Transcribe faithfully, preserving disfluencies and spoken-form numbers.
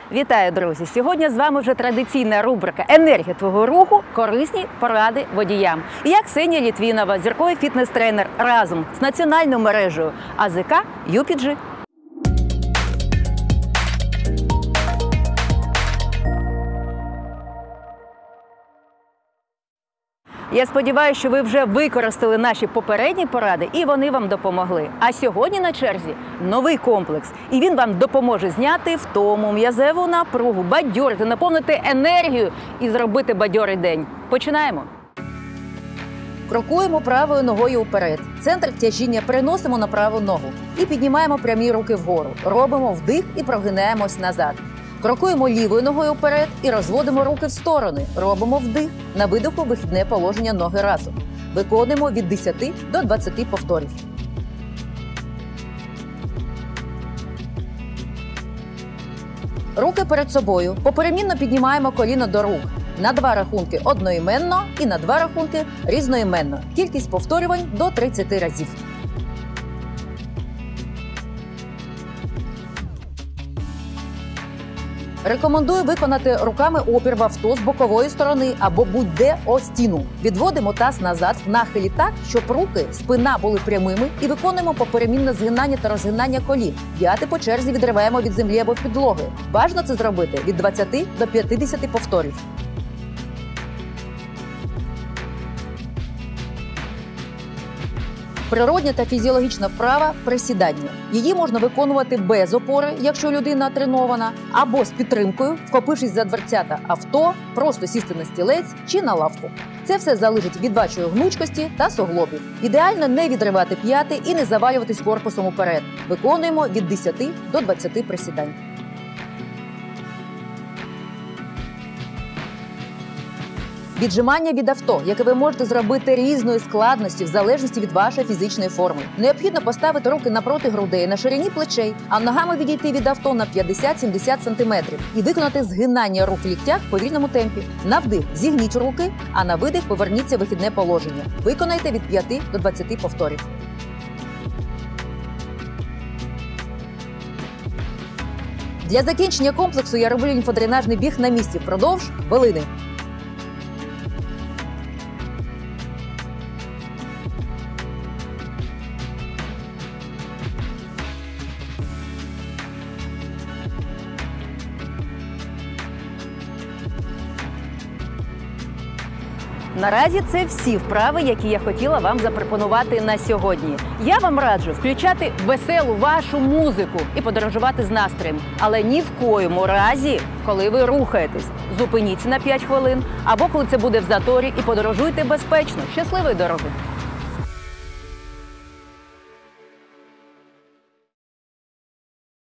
Вітаю, друзі! Сьогодні з вами вже традиційна рубрика «Енергія твого руху. Корисні поради водіям». І я Ксенія Літвінова, зірковий фітнес-тренер разом з національною мережею А З К Ю Пі Джі. Я сподіваюся, що ви вже використали наші попередні поради і вони вам допомогли. А сьогодні на черзі новий комплекс. І він вам допоможе зняти втому, м'язеву напругу, бадьорити, наповнити енергію і зробити бадьорий день. Починаємо. Крокуємо правою ногою вперед. Центр тяжіння переносимо на праву ногу. І піднімаємо прямі руки вгору. Робимо вдих і прогинаємось назад. Крокуємо лівою ногою вперед і розводимо руки в сторони. Робимо вдих. На видиху вихідне положення ноги разом. Виконуємо від десяти до двадцяти повторів. Руки перед собою. Поперемінно піднімаємо коліно до рук. На два рахунки одноіменно і на два рахунки різноіменно. Кількість повторювань до тридцяти разів. Рекомендую виконати руками опір в авто з бокової сторони або будь-де о стіну. Відводимо таз назад в нахилі так, щоб руки, спина були прямими і виконуємо поперемінне згинання та розгинання колін. П'яти по черзі відриваємо від землі або підлоги. Бажано це зробити від двадцяти до п'ятдесяти повторів. Природня та фізіологічна вправа – присідання. Її можна виконувати без опори, якщо людина тренована, або з підтримкою, вхопившись за дверцята авто, просто сісти на стілець чи на лавку. Це все залежить від вашої гнучкості та суглобів. Ідеально не відривати п'яти і не завалюватись корпусом уперед. Виконуємо від десяти до двадцяти присідань. Віджимання від авто, яке ви можете зробити різної складності в залежності від вашої фізичної форми. Необхідно поставити руки напроти грудей на ширині плечей, а ногами відійти від авто на п'ятдесят-сімдесят сантиметрів і виконати згинання рук в ліктях в повільному темпі. На вдих зігніть руки, а на видих поверніться в вихідне положення. Виконайте від п'яти до двадцяти повторів. Для закінчення комплексу я роблю лімфодренажний біг на місці впродовж хвилини. Наразі це всі вправи, які я хотіла вам запропонувати на сьогодні. Я вам раджу включати веселу вашу музику і подорожувати з настроєм. Але ні в коєму разі, коли ви рухаєтесь, зупиніться на п'ять хвилин, або коли це буде в заторі, і подорожуйте безпечно. Щасливої дороги!